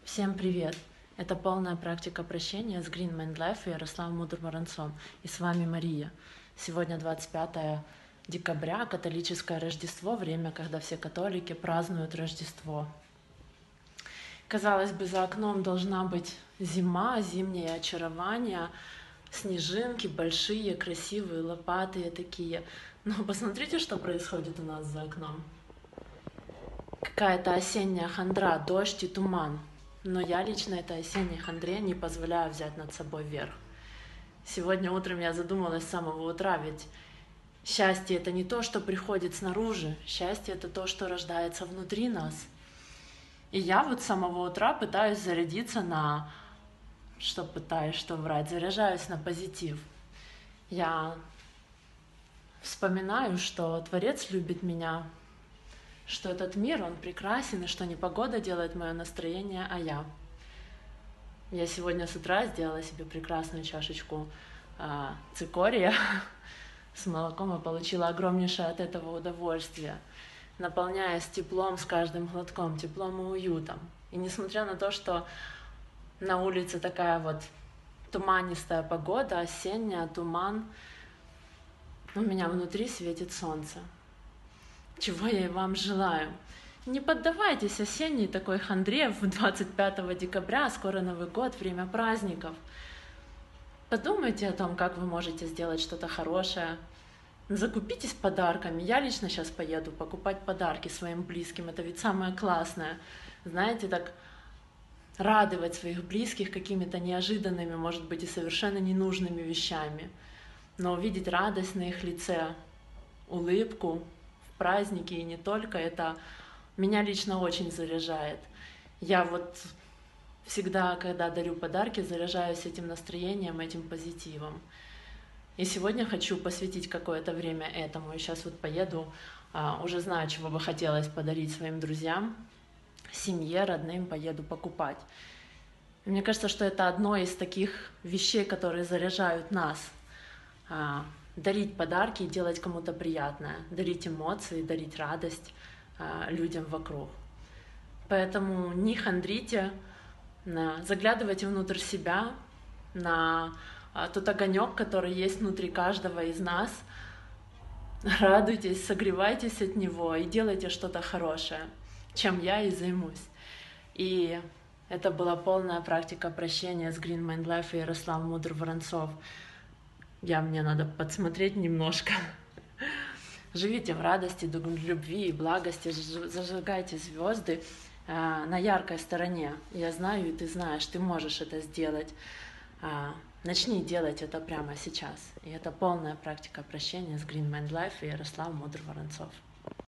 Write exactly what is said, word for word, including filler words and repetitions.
Всем привет! Это полная практика прощения с Green Mind Life и Ярославом Мудрым-Воронцом. И с вами Мария. Сегодня двадцать пятое декабря, католическое Рождество, время, когда все католики празднуют Рождество. Казалось бы, за окном должна быть зима, зимнее очарование, снежинки большие, красивые, лопатые такие. Но посмотрите, что происходит у нас за окном. Какая-то осенняя хандра, дождь и туман. Но я лично этой осенней хандре не позволяю взять над собой верх. Сегодня утром я задумалась с самого утра, ведь счастье — это не то, что приходит снаружи, счастье — это то, что рождается внутри нас. И я вот с самого утра пытаюсь зарядиться на... Что пытаюсь, что врать? Заряжаюсь на позитив. Я вспоминаю, что Творец любит меня, что этот мир, он прекрасен, и что не погода делает мое настроение, а я. Я сегодня с утра сделала себе прекрасную чашечку э, цикория с молоком и получила огромнейшее от этого удовольствие, наполняясь теплом с каждым глотком, теплом и уютом. И несмотря на то, что на улице такая вот туманистая погода, осенняя, туман, у меня внутри светит солнце. Чего я и вам желаю. Не поддавайтесь осенней такой хандре в двадцать пятого декабря, скоро Новый год, время праздников. Подумайте о том, как вы можете сделать что-то хорошее. Закупитесь подарками. Я лично сейчас поеду покупать подарки своим близким. Это ведь самое классное. Знаете, так радовать своих близких какими-то неожиданными, может быть, и совершенно ненужными вещами. Но увидеть радость на их лице, улыбку, праздники и не только, это меня лично очень заряжает. Я вот всегда, когда дарю подарки, заряжаюсь этим настроением, этим позитивом. И сегодня хочу посвятить какое-то время этому. И сейчас вот поеду, уже знаю, чего бы хотелось подарить своим друзьям, семье, родным, поеду покупать. И мне кажется, что это одно из таких вещей, которые заряжают нас. Дарить подарки и делать кому-то приятное, дарить эмоции, дарить радость э, людям вокруг. Поэтому не хандрите, на, заглядывайте внутрь себя, на э, тот огонек, который есть внутри каждого из нас. Радуйтесь, согревайтесь от него и делайте что-то хорошее, чем я и займусь. И это была полная практика прощения с Green Mind Life и Ярослав Мудр-Воронцов. Я, мне надо подсмотреть немножко. Живите в радости, любви и благости, зажигайте звезды э, на яркой стороне. Я знаю, и ты знаешь, ты можешь это сделать. Э, начни делать это прямо сейчас. И это полная практика прощения с Green Mind Life и Ярослав Мудр-Воронцов.